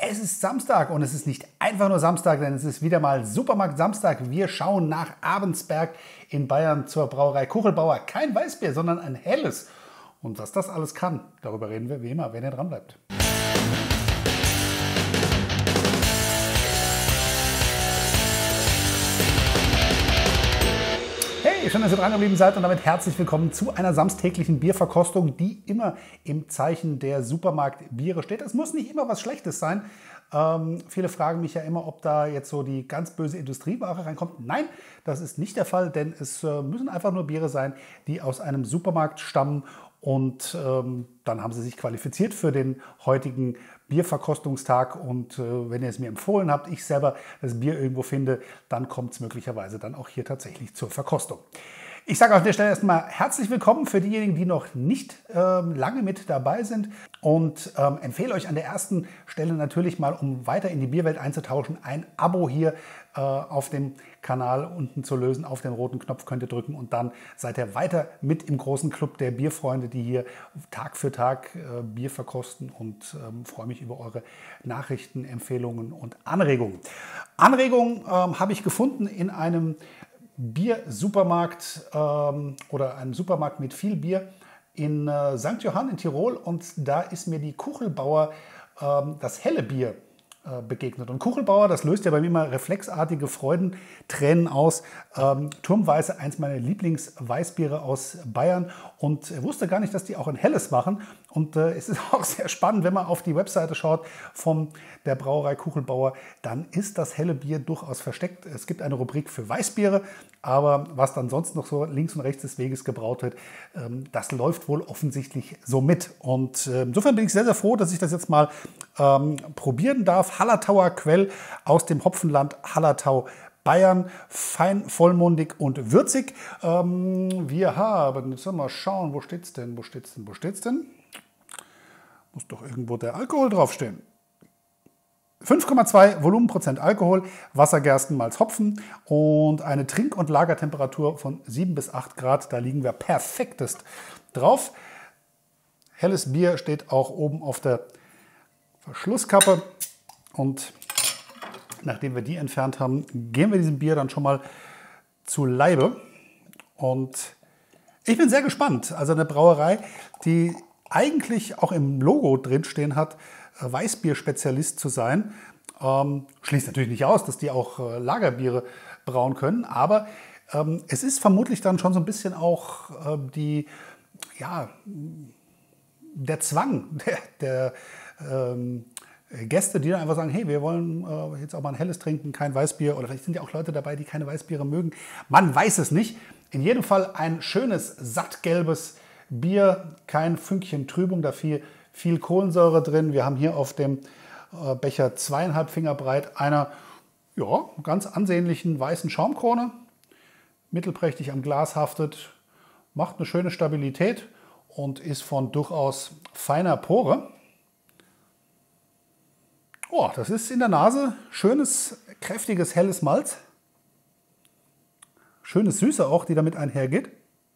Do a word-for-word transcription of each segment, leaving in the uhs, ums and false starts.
Es ist Samstag und es ist nicht einfach nur Samstag, denn es ist wieder mal Supermarkt Samstag. Wir schauen nach Abensberg in Bayern zur Brauerei Kuchelbauer. Kein Weißbier, sondern ein helles. Und was das alles kann, darüber reden wir wie immer, wenn ihr dran bleibt. Hey, schön, dass ihr dran geblieben seid und damit herzlich willkommen zu einer samstäglichen Bierverkostung, die immer im Zeichen der Supermarktbiere steht. Es muss nicht immer was Schlechtes sein. Ähm, viele fragen mich ja immer, ob da jetzt so die ganz böse Industrieware reinkommt. Nein, das ist nicht der Fall, denn es äh, müssen einfach nur Biere sein, die aus einem Supermarkt stammen. Und ähm, dann haben sie sich qualifiziert für den heutigen Bierverkostungstag. Und äh, wenn ihr es mir empfohlen habt, ich selber das Bier irgendwo finde, dann kommt es möglicherweise dann auch hier tatsächlich zur Verkostung. Ich sage auf der Stelle erstmal herzlich willkommen für diejenigen, die noch nicht ähm, lange mit dabei sind und ähm, empfehle euch an der ersten Stelle natürlich mal, um weiter in die Bierwelt einzutauschen, ein Abo hier äh, auf dem Kanal unten zu lösen. Auf den roten Knopf könnt ihr drücken und dann seid ihr weiter mit im großen Club der Bierfreunde, die hier Tag für Tag äh, Bier verkosten, und ähm, freue mich über eure Nachrichten, Empfehlungen und Anregungen. Anregungen ähm, habe ich gefunden in einem Biersupermarkt ähm, oder einem Supermarkt mit viel Bier in äh, Sankt Johann in Tirol, und da ist mir die Kuchelbauer ähm, das helle Bier äh, begegnet. Und Kuchelbauer, das löst ja bei mir immer reflexartige Freudentränen aus. Ähm, Turmweiße, eins meiner Lieblingsweißbiere aus Bayern, und ich wusste gar nicht, dass die auch ein helles machen. Und äh, es ist auch sehr spannend, wenn man auf die Webseite schaut von der Brauerei Kuchelbauer, dann ist das helle Bier durchaus versteckt. Es gibt eine Rubrik für Weißbiere, aber was dann sonst noch so links und rechts des Weges gebraut wird, ähm, das läuft wohl offensichtlich so mit. Und äh, insofern bin ich sehr, sehr froh, dass ich das jetzt mal ähm, probieren darf. Hallertauer Quell aus dem Hopfenland Hallertau, Bayern, fein, vollmundig und würzig. Ähm, wir haben, jetzt mal schauen, wo steht's denn, wo steht's denn, wo steht's denn? Muss doch irgendwo der Alkohol draufstehen. fünf Komma zwei Volumenprozent Alkohol, Wassergerstenmalz, Hopfen und eine Trink- und Lagertemperatur von sieben bis acht Grad. Da liegen wir perfektest drauf. Helles Bier steht auch oben auf der Verschlusskappe, und nachdem wir die entfernt haben, gehen wir diesem Bier dann schon mal zu Leibe. Und ich bin sehr gespannt. Also eine Brauerei, die eigentlich auch im Logo drinstehen hat, Weißbier-Spezialist zu sein. Ähm, schließt natürlich nicht aus, dass die auch äh, Lagerbiere brauen können, aber ähm, es ist vermutlich dann schon so ein bisschen auch äh, die, ja, der Zwang der, der ähm, Gäste, die dann einfach sagen, hey, wir wollen äh, jetzt auch mal ein helles trinken, kein Weißbier, oder vielleicht sind ja auch Leute dabei, die keine Weißbiere mögen. Man weiß es nicht. In jedem Fall ein schönes, sattgelbes Bier, kein Fünkchen Trübung, da viel, viel Kohlensäure drin. Wir haben hier auf dem äh, Becher zweieinhalb Finger breit einer, ja, ganz ansehnlichen weißen Schaumkrone. Mittelprächtig am Glas haftet, macht eine schöne Stabilität und ist von durchaus feiner Pore. Oh, das ist in der Nase schönes, kräftiges, helles Malz. Schönes Süße auch, die damit einhergeht.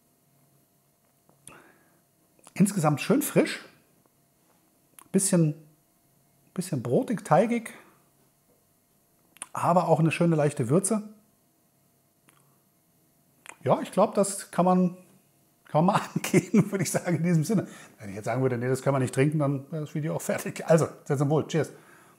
Insgesamt schön frisch. Bisschen, bisschen brotig, teigig. Aber auch eine schöne leichte Würze. Ja, ich glaube, das kann man, kann man mal angehen, würde ich sagen, in diesem Sinne. Wenn ich jetzt sagen würde, nee, das kann man nicht trinken, dann wäre das Video auch fertig. Also, sehr zum Wohl. Cheers.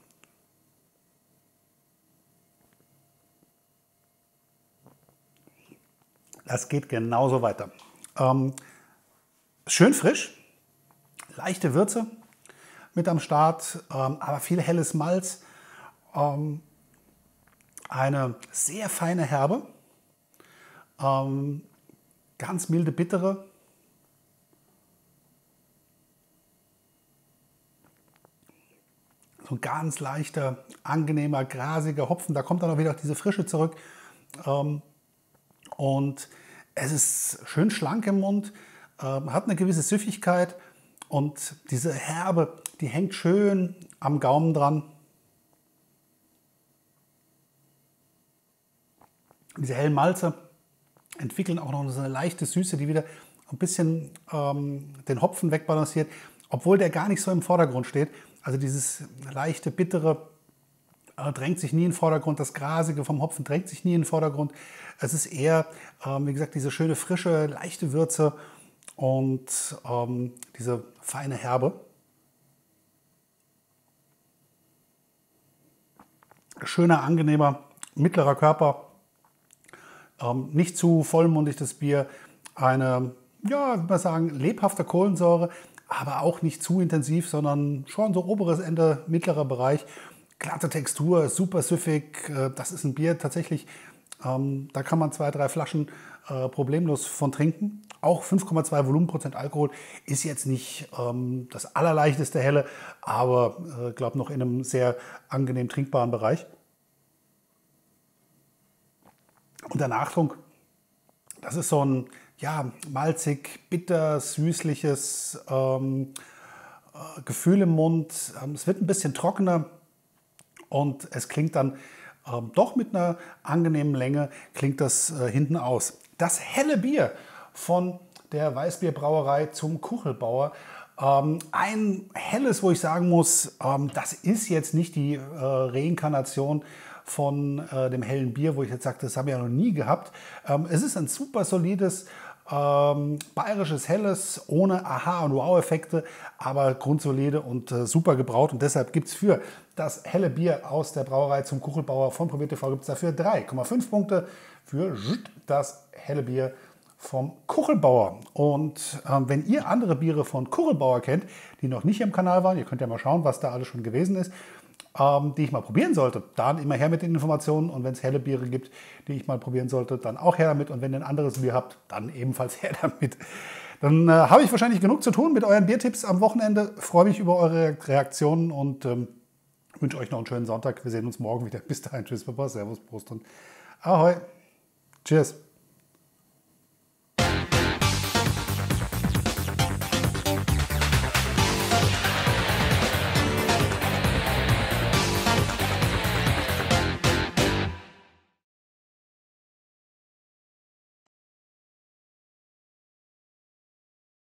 Das geht genauso weiter. Ähm, schön frisch, leichte Würze mit am Start, ähm, aber viel helles Malz. Ähm, eine sehr feine Herbe, ähm, ganz milde Bittere. So ein ganz leichter, angenehmer, grasiger Hopfen. Da kommt dann auch wieder diese Frische zurück. Ähm, Und es ist schön schlank im Mund, äh, hat eine gewisse Süffigkeit, und diese Herbe, die hängt schön am Gaumen dran. Diese hellen Malze entwickeln auch noch so eine leichte Süße, die wieder ein bisschen ähm, den Hopfen wegbalanciert, obwohl der gar nicht so im Vordergrund steht. Also dieses leichte, bittere äh, drängt sich nie in den Vordergrund. Das Grasige vom Hopfen drängt sich nie in den Vordergrund. Es ist eher, ähm, wie gesagt, diese schöne, frische, leichte Würze und ähm, diese feine Herbe. Schöner, angenehmer, mittlerer Körper. Ähm, nicht zu vollmundig das Bier. Eine, ja, würde man sagen, lebhafte Kohlensäure, aber auch nicht zu intensiv, sondern schon so oberes Ende, mittlerer Bereich. Glatte Textur, super süffig. Äh, das ist ein Bier tatsächlich, ähm, da kann man zwei, drei Flaschen äh, problemlos von trinken. Auch fünf Komma zwei Volumenprozent Alkohol ist jetzt nicht ähm, das allerleichteste Helle, aber ich äh, glaube noch in einem sehr angenehm trinkbaren Bereich. Und der Nachtrunk, das ist so ein ja, malzig, bitter, süßliches ähm, äh, Gefühl im Mund. Ähm, es wird ein bisschen trockener und es klingt dann ähm, doch mit einer angenehmen Länge, klingt das äh, hinten aus. Das helle Bier von der Weißbierbrauerei zum Kuchelbauer. Ähm, ein helles, wo ich sagen muss, ähm, das ist jetzt nicht die äh, Reinkarnation von äh, dem hellen Bier, wo ich jetzt sage, das habe ich ja noch nie gehabt. Ähm, es ist ein super solides, ähm, bayerisches Helles, ohne Aha- und Wow-Effekte, aber grundsolide und äh, super gebraut. Und deshalb gibt es für das helle Bier aus der Brauerei zum Kuchelbauer von Probiert T V gibt es dafür drei Komma fünf Punkte für das helle Bier vom Kuchelbauer. Und ähm, wenn ihr andere Biere von Kuchelbauer kennt, die noch nicht im Kanal waren, ihr könnt ja mal schauen, was da alles schon gewesen ist, ähm, die ich mal probieren sollte, dann immer her mit den Informationen. Und wenn es helle Biere gibt, die ich mal probieren sollte, dann auch her damit. Und wenn ihr ein anderes Bier habt, dann ebenfalls her damit. Dann äh, habe ich wahrscheinlich genug zu tun mit euren Biertipps am Wochenende. Freue mich über eure Reaktionen und ähm, wünsche euch noch einen schönen Sonntag. Wir sehen uns morgen wieder. Bis dahin. Tschüss, Papa. Servus, Prost und Ahoi. Cheers.